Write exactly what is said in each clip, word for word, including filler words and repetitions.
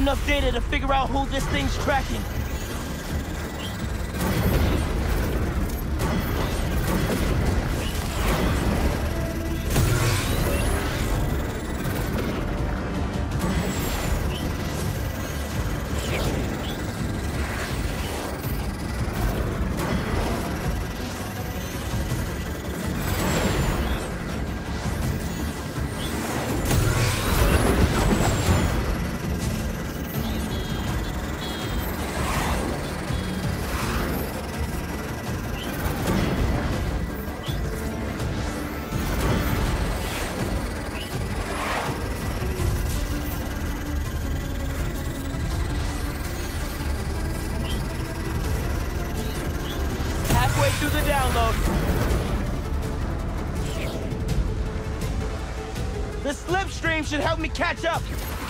enough data to figure out who this thing's tracking. Through the download. The slipstream should help me catch up.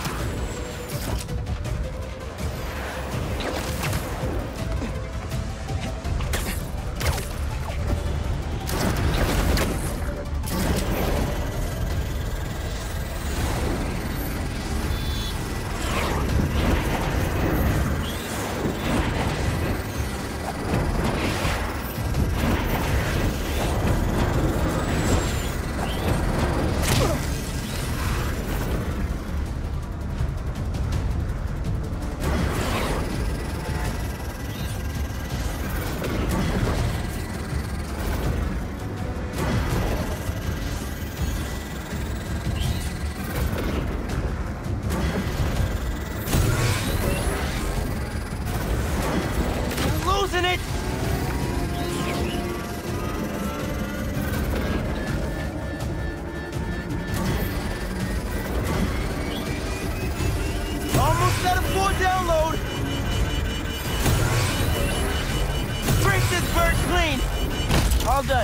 All done.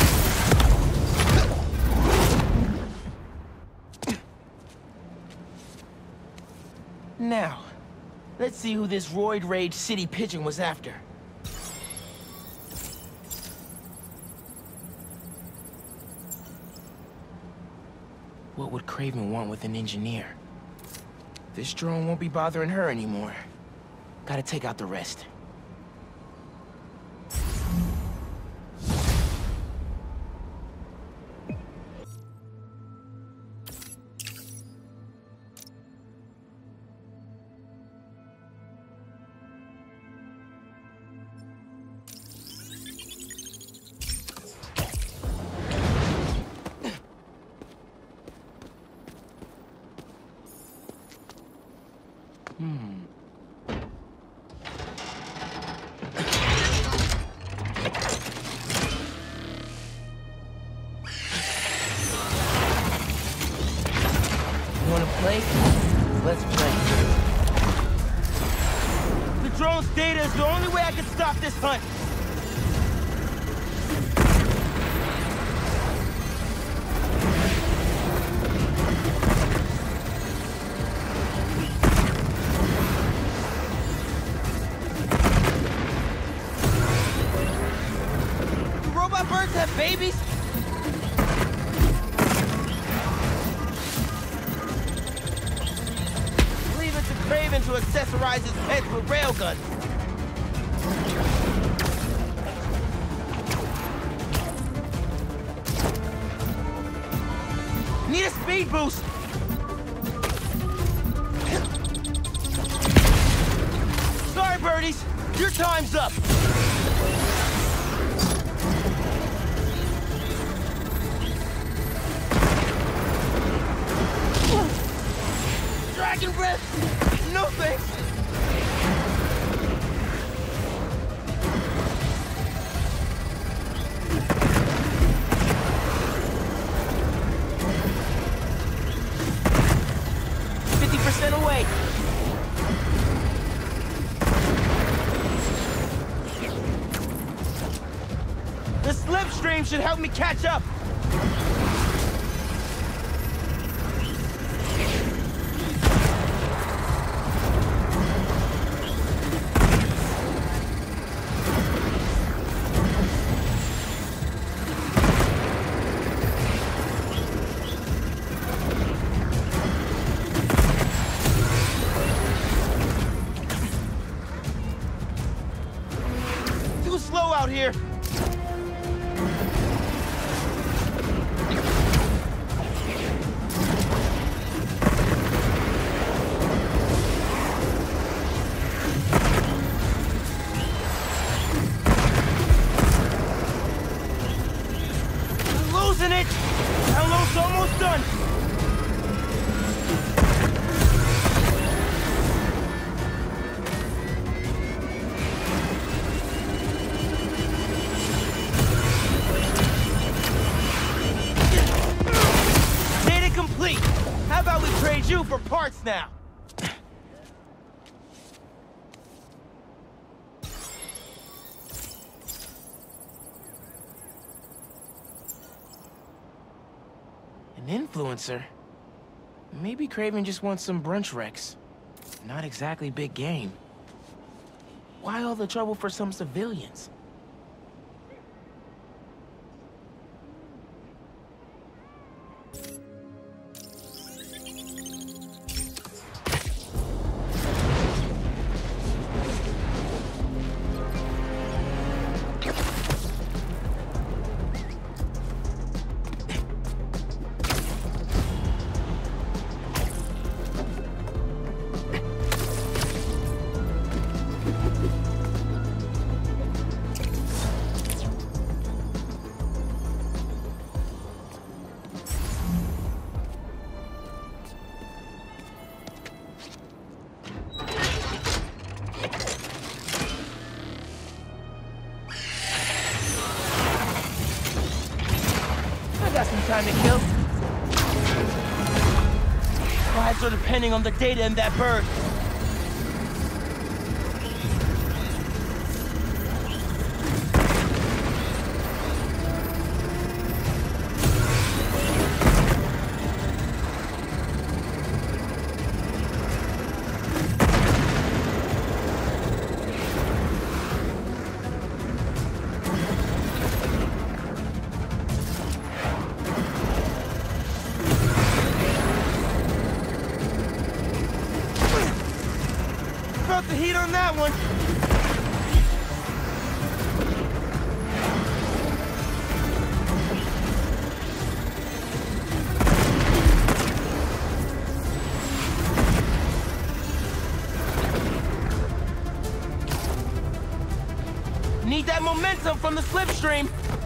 Now, let's see who this roid rage city pigeon was after. What would Craven want with an engineer? This drone won't be bothering her anymore. Gotta take out the rest. Hmm. You wanna play? Let's play. The drone's data is the only way I can stop this hunt. Birds have babies? Leave it to Craven to accessorize his pets with railguns. Need a speed boost. Sorry, birdies. Your time's up. Dragon breath? No thanks. Fifty percent away. The slipstream should help me catch up. slow out here. Losing it! Download's almost done! Data complete! How about we trade you for parts now? An influencer? Maybe Kraven just wants some brunch wrecks. Not exactly big game. Why all the trouble for some civilians? Time to kill. Lives are depending on the data in that bird. The heat on that one. Need that momentum from the slipstream.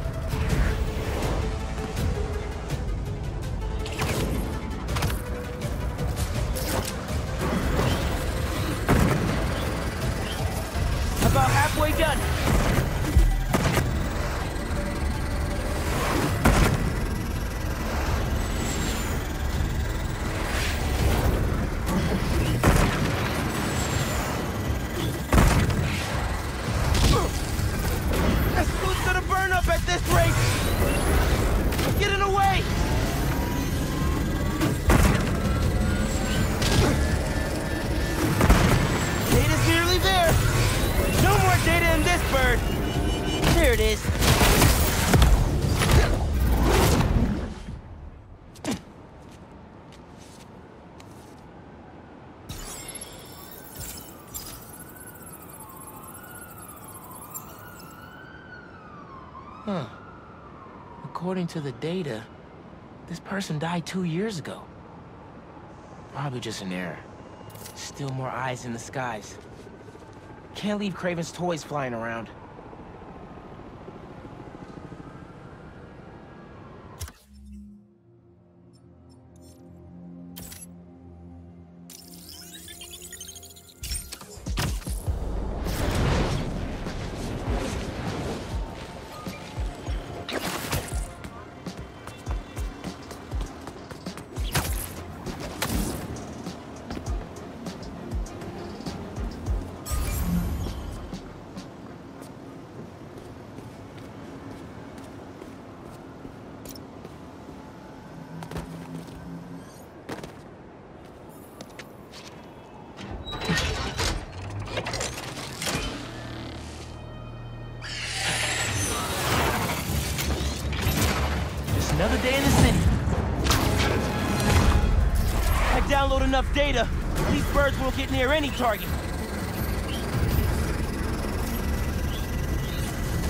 About halfway done. That suit's gonna burn up at this rate. Get in the way. Data's nearly there. No more data in this bird. There it is. Huh. According to the data, this person died two years ago. Probably just an error. Still more eyes in the skies. Can't leave Kraven's toys flying around. Another day in the city. I download enough data, these birds won't get near any target.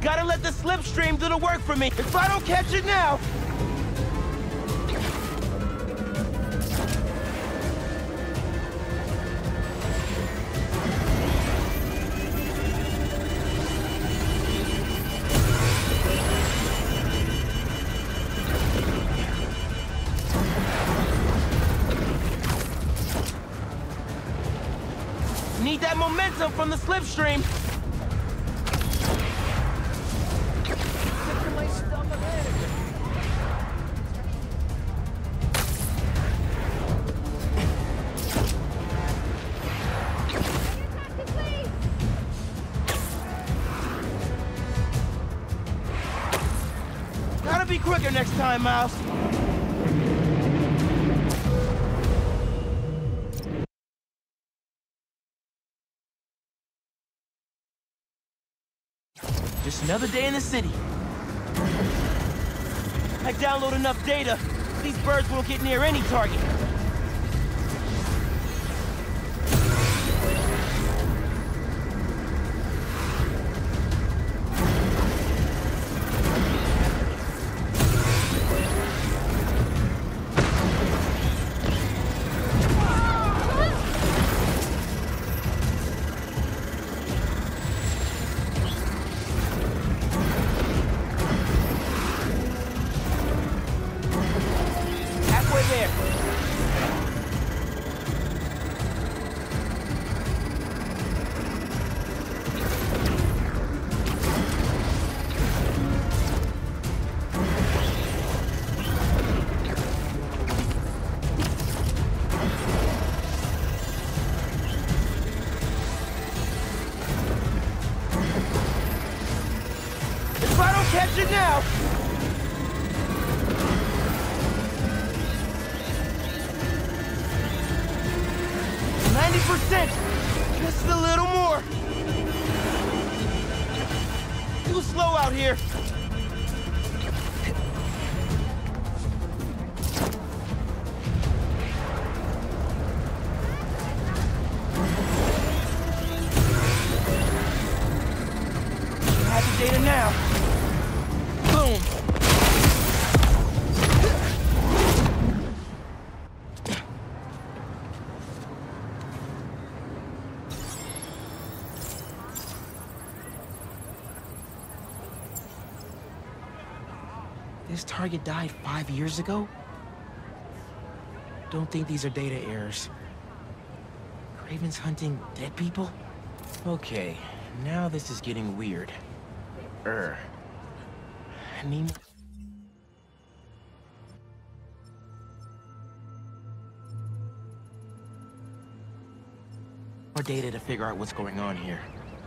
Gotta let the slipstream do the work for me. If I don't catch it now... Need that momentum from the slipstream. Gotta be quicker next time, Miles. Just another day in the city. I download enough data, these birds won't get near any target. Catch it now! ninety percent! Just a little more! Too slow out here! Have the data now! Boom! This target died five years ago? Don't think these are data errors. Craven's hunting dead people? Okay, now this is getting weird. Er. I mean... more data to figure out what's going on here.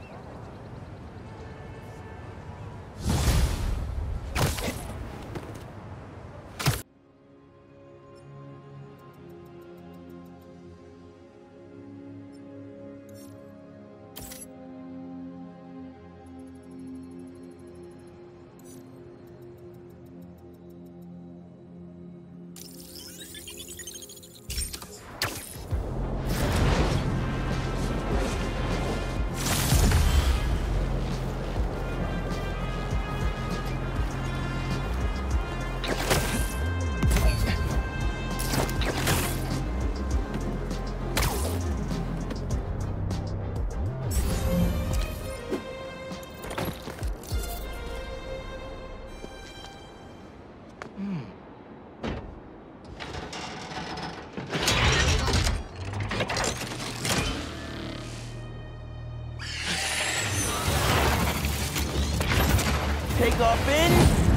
Take off in.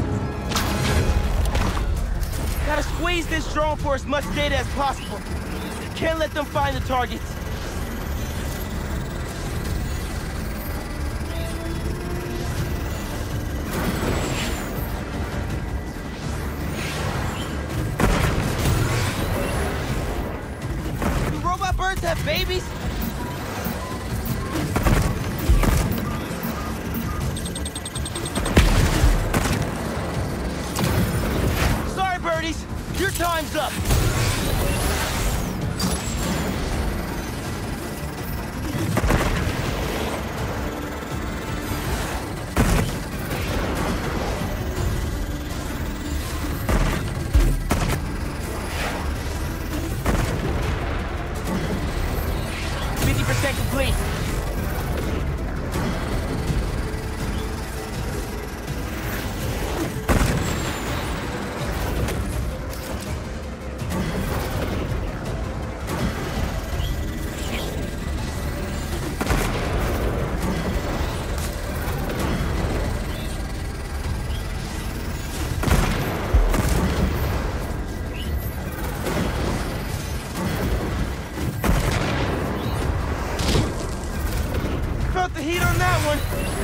Gotta squeeze this drone for as much data as possible. Can't let them find the targets. Do robot birds have babies? Your time's up! beat on that one.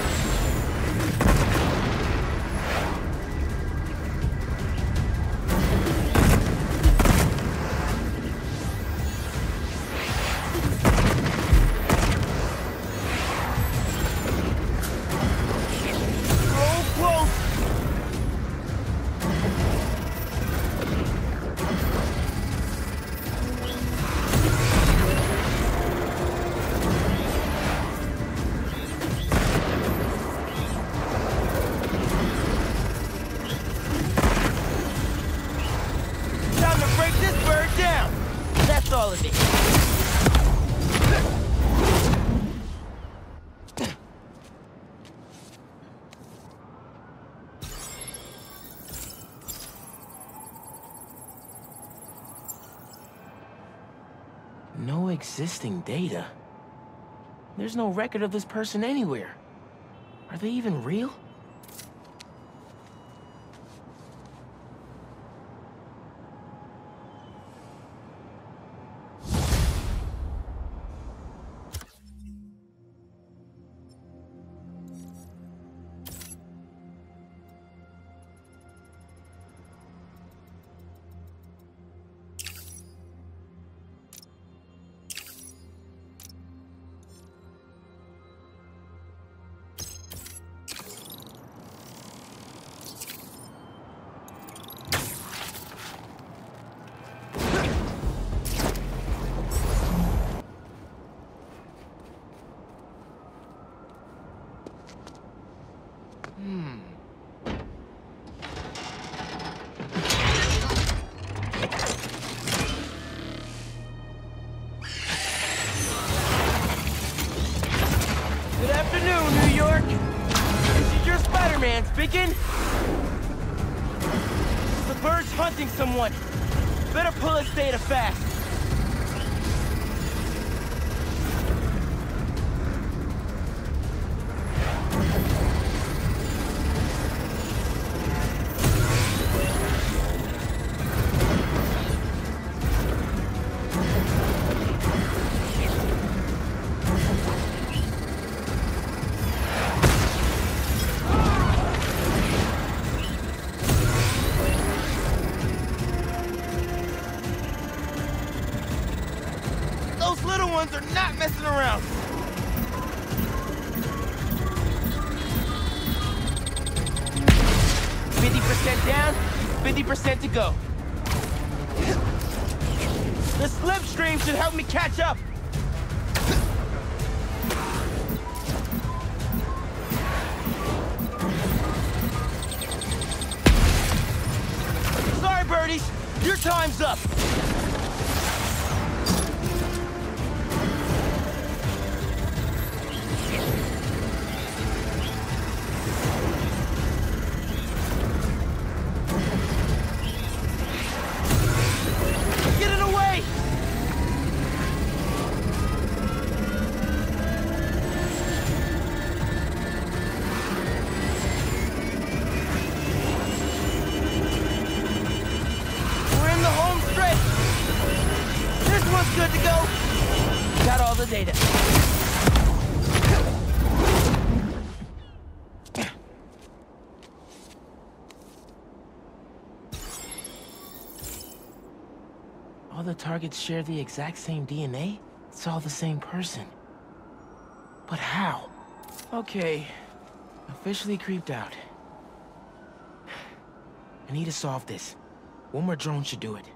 No existing data. There's no record of this person anywhere. Are they even real? Speaking? The bird's hunting someone. Better pull his data fast. Are not messing around. fifty percent down, fifty percent to go. The slipstream should help me catch up. Sorry, birdies. Your time's up. Good to go. Got all the data. All the targets share the exact same D N A? It's all the same person. But how? Okay, officially creeped out. I need to solve this. One more drone should do it.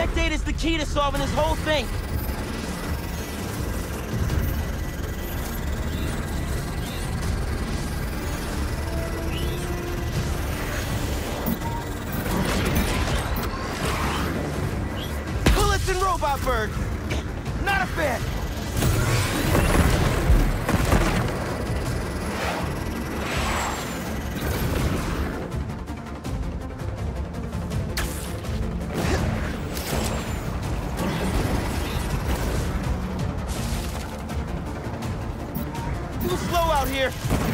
That data's the key to solving this whole thing. Bullets and robot bird. Not a fan. Too slow out here.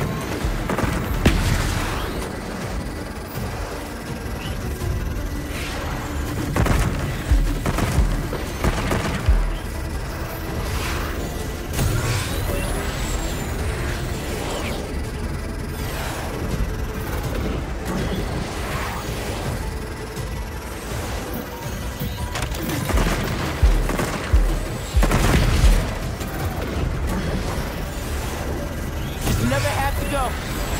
Never have to go.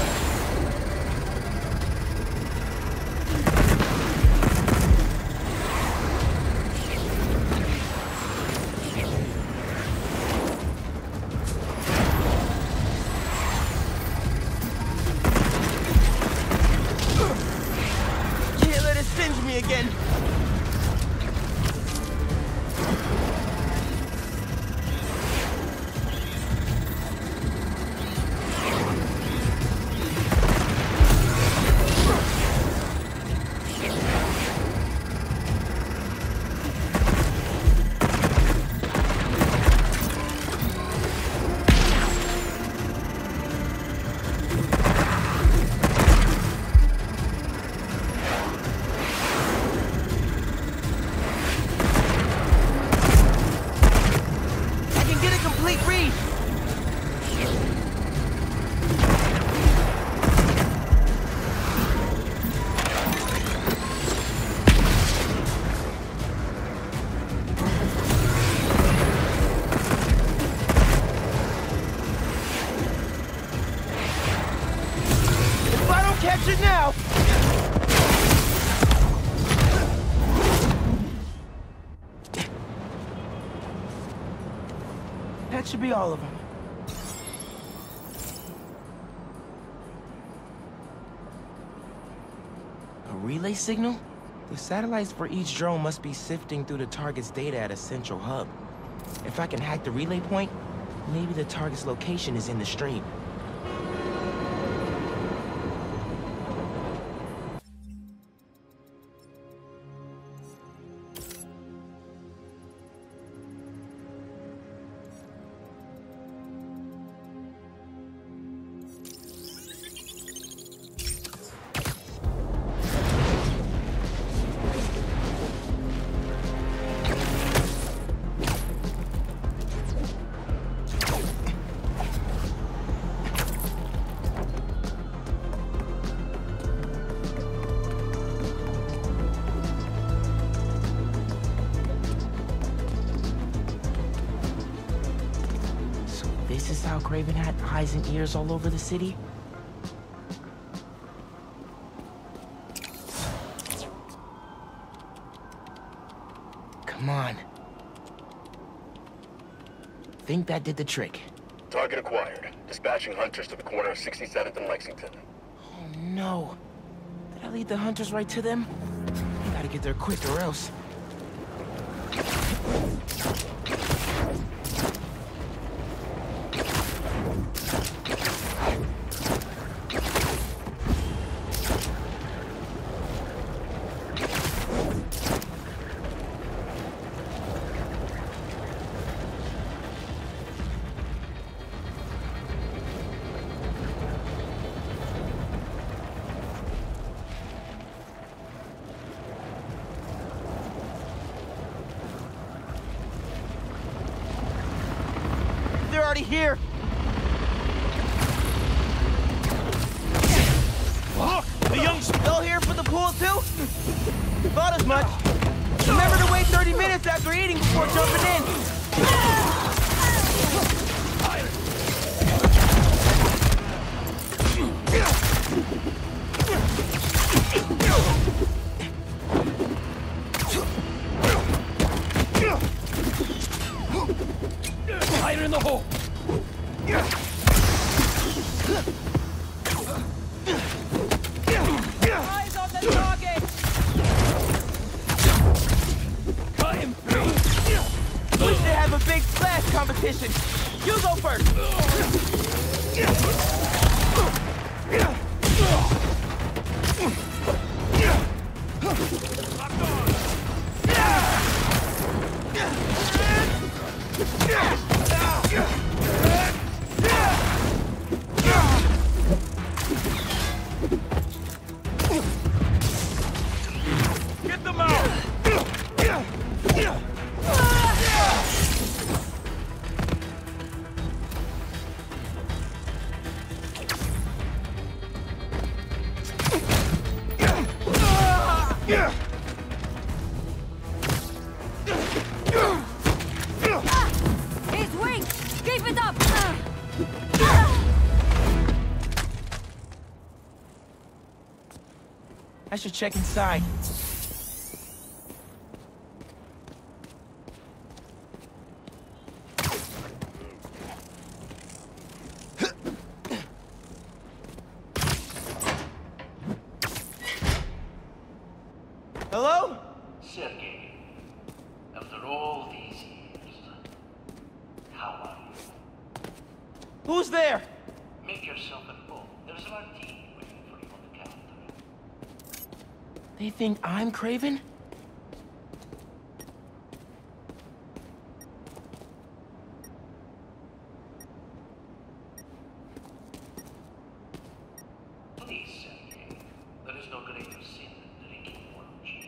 Can't let it singe me again. Catch it now! That should be all of them. A relay signal? The satellites for each drone must be sifting through the target's data at a central hub. If I can hack the relay point, maybe the target's location is in the stream. This is how Craven had eyes and ears all over the city? Come on. Think that did the trick. Target acquired. Dispatching hunters to the corner of sixty-seventh and Lexington. Oh no. Did I lead the hunters right to them? I gotta get there quick or else. They're already here. Look, the young Still here for the pool too? Thought as much. Remember to wait thirty minutes after eating before jumping in. Fire in the hole! Eyes on the target! Cut him free! We should have a big splash competition. You go first. Get them out! He's weak! Keep it up! I should check inside. Hello? Sergei, after all these years, how are you? Who's there? Make yourself at home. There's a martini waiting for you on the counter. They think I'm Craven? Please, Sergei, there is no greater sin than drinking one cheap.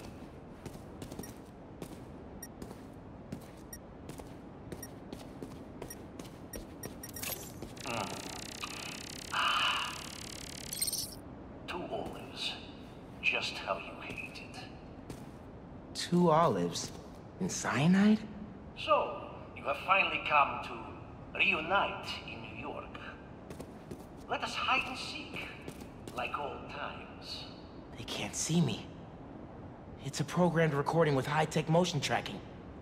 Two olives. Just how you hate it. Two olives and cyanide? So, you have finally come to reunite in New York. Let us hide and seek, like old times. They can't see me. It's a programmed recording with high-tech motion tracking.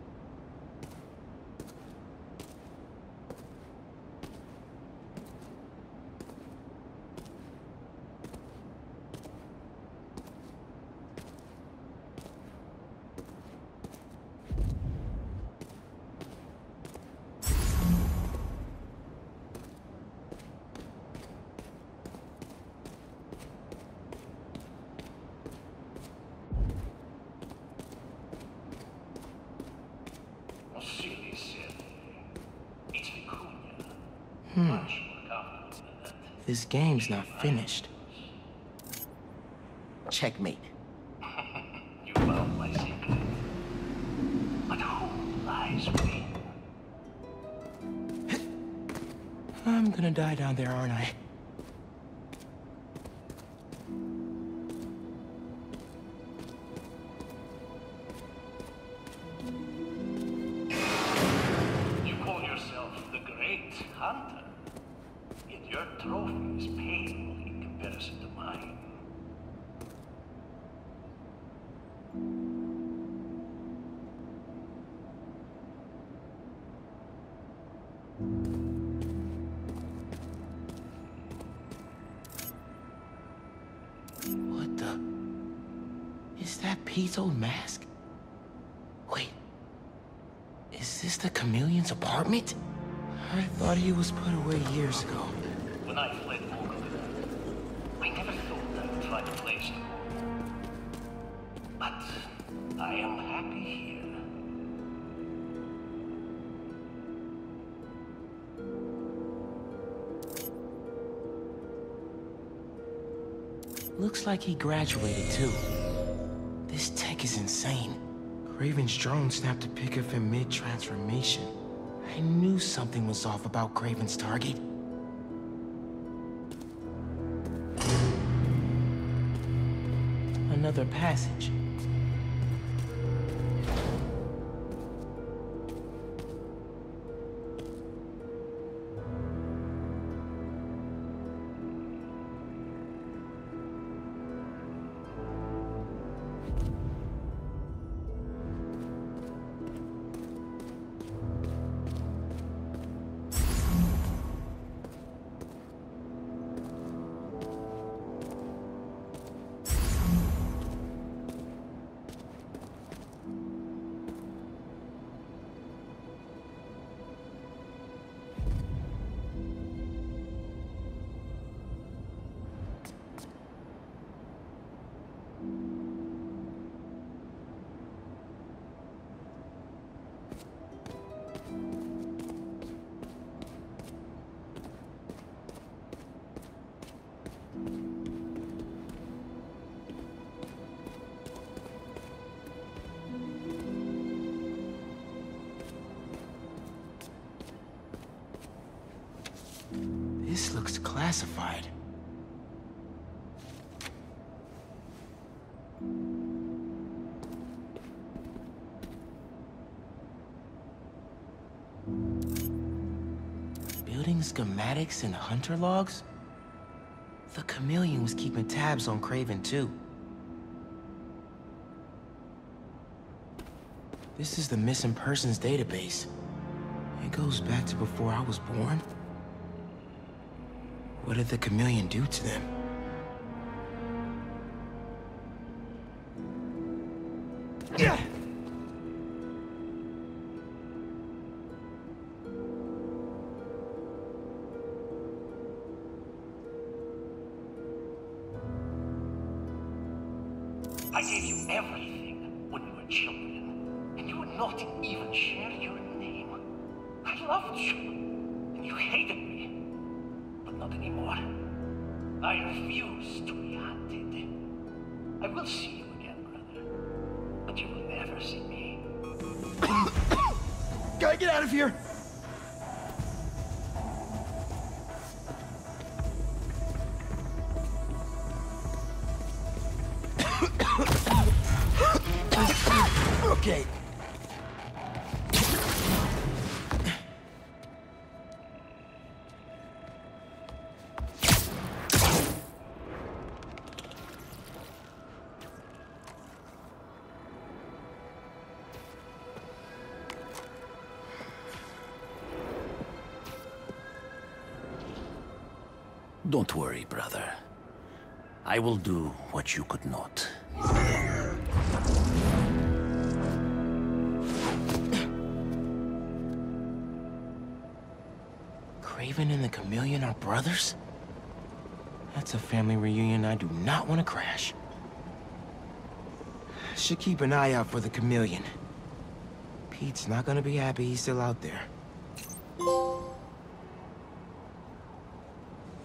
Silly Sergei. It's Vicuña. Much more comfortable than that. This game's not finished. Checkmate. You found my secret. But who lies within? I'm gonna die down there, aren't I? You call yourself the Great Hunter. Yet your trophy is pale in comparison to mine. What the? Is that Pete's old mask? Wait. Is this the chameleon's apartment? I thought he was put away years ago. When I fled Volga, I never thought I would find a place to go. But I am happy here. Looks like he graduated too. This tech is insane. Craven's drone snapped a pic of him mid-transformation. I knew something was off about Craven's target. Another passage. looks classified. Building schematics and hunter logs? The Chameleon was keeping tabs on Craven too. This is the missing persons database. It goes back to before I was born. What did the Chameleon do to them? Yeah. I gave you everything when we were children, and you would not even share your name. I loved you, and you hated me, but not anymore. I refuse to be hunted. I will see you again, brother, but you will never see me. Gotta get out of here! Okay. Don't worry, brother. I will do what you could not. Craven and the Chameleon are brothers? That's a family reunion I do not want to crash. Should keep an eye out for the Chameleon. Pete's not gonna be happy he's still out there.